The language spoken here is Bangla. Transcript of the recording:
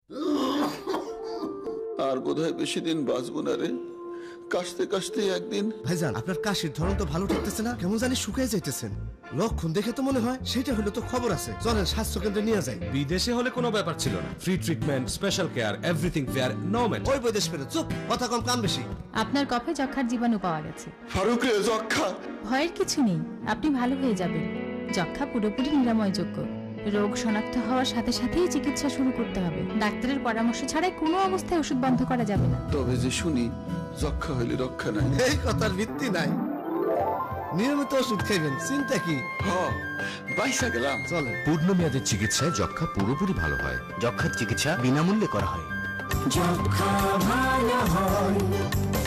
আর বোধহয় বেশি দিন বাঁচবো না রে। কাশতে কাশতে একদিন। ভাইজান, আপনার কাশির ধরন তো ভালো ঠেকতেছে না, কেমন জানি শুকিয়ে যাইতেছেন। লক্ষণ দেখে তো মনে হয় সেটা হলে তো খবর আছে, চলেন স্বাস্থ্য কেন্দ্রে নিয়ে যাই। বিদেশে হলে কোনো ব্যাপার ছিল না, free treatment, special care, everything fair, no matter. ওই বৈদেশ ফেরত, চুপ, কথা কম কাম বেশি। আপনার কফে যক্ষার জীবাণু পাওয়া গেছে। ফারুক রে, যক্ষা। ভয়ের কিছু নেই, আপনি ভালো হয়ে যাবেন। যক্ষা পুরোপুরি নিরাময়যোগ্য। রোগ শনাক্ত হওয়ার সাথে সাথেই চিকিৎসা শুরু করতে হবে। ডাক্তারের পরামর্শ ছাড়াই কোনো অবস্থায় ওষুধ বন্ধ করা যাবে না। তবে যে শুনি যক্ষা হইলে রক্ষা নাই। এই কথার ভিত্তি নাই, নিয়মিত ওষুধ খাইবেন, চিন্তা কি। বাইসা গেলাম। চলেন। পূর্ণমেয়াদের চিকিৎসায় যক্ষা পুরোপুরি ভালো হয়। যক্ষার চিকিৎসা বিনামূল্যে করা হয়। যক্ষা ভালো হয়।